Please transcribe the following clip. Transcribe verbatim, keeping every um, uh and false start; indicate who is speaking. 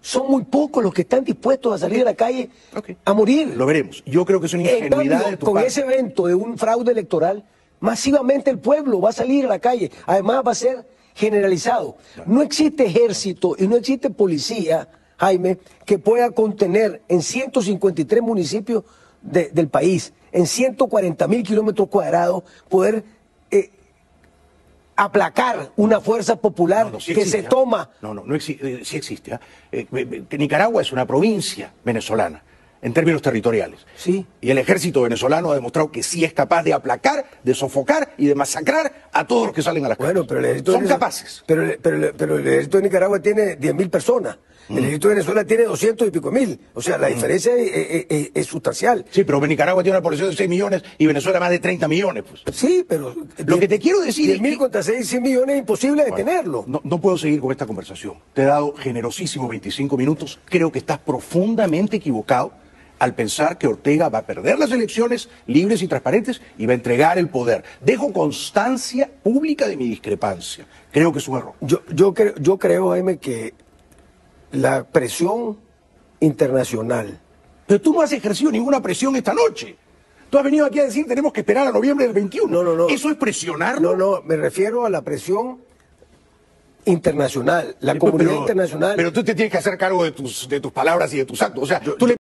Speaker 1: son muy pocos los que están dispuestos a salir a la calle
Speaker 2: okay.
Speaker 1: a morir.
Speaker 2: Lo veremos. Yo creo que es una ingenuidad
Speaker 1: en cambio,
Speaker 2: de tu
Speaker 1: con
Speaker 2: parte.
Speaker 1: ese evento de un fraude electoral, masivamente el pueblo va a salir a la calle. Además va a ser generalizado. Claro. No existe ejército y no existe policía, Jaime, que pueda contener en ciento cincuenta y tres municipios de, del país, en ciento cuarenta mil kilómetros cuadrados, poder eh, aplacar una fuerza popular no, no, sí que existe, se toma.
Speaker 2: No, no, no existe, eh, sí existe. ¿eh? Eh, Nicaragua es una provincia venezolana en términos territoriales.
Speaker 1: Sí.
Speaker 2: Y el ejército venezolano ha demostrado que sí es capaz de aplacar, de sofocar y de masacrar a todos los que salen a las calles.
Speaker 1: Bueno, pero el ejército
Speaker 2: Son
Speaker 1: de
Speaker 2: capaces.
Speaker 1: Pero, pero, pero el ejército de Nicaragua tiene diez mil personas. El ejército de Venezuela tiene doscientos y pico mil. O sea, la diferencia es, es, es, es sustancial.
Speaker 2: Sí, pero Nicaragua tiene una población de seis millones y Venezuela más de treinta millones. Pues.
Speaker 1: Sí, pero...
Speaker 2: Lo que te quiero decir
Speaker 1: diez mil contra seis millones es imposible bueno, detenerlo.
Speaker 2: No, no puedo seguir con esta conversación. Te he dado generosísimos veinticinco minutos. Creo que estás profundamente equivocado al pensar que Ortega va a perder las elecciones libres y transparentes y va a entregar el poder. Dejo constancia pública de mi discrepancia. Creo que es un error.
Speaker 1: Yo, yo, creo, yo creo, Jaime, que la presión internacional...
Speaker 2: Pero tú no has ejercido ninguna presión esta noche. Tú has venido aquí a decir tenemos que esperar a noviembre del veintiuno.
Speaker 1: No, no, no.
Speaker 2: ¿Eso es presionarlo?
Speaker 1: No, no, me refiero a la presión internacional, la
Speaker 2: Sí,
Speaker 1: comunidad
Speaker 2: pero,
Speaker 1: internacional...
Speaker 2: Pero tú te tienes que hacer cargo de tus, de tus palabras y de tus actos. O sea,
Speaker 1: yo,
Speaker 2: tú le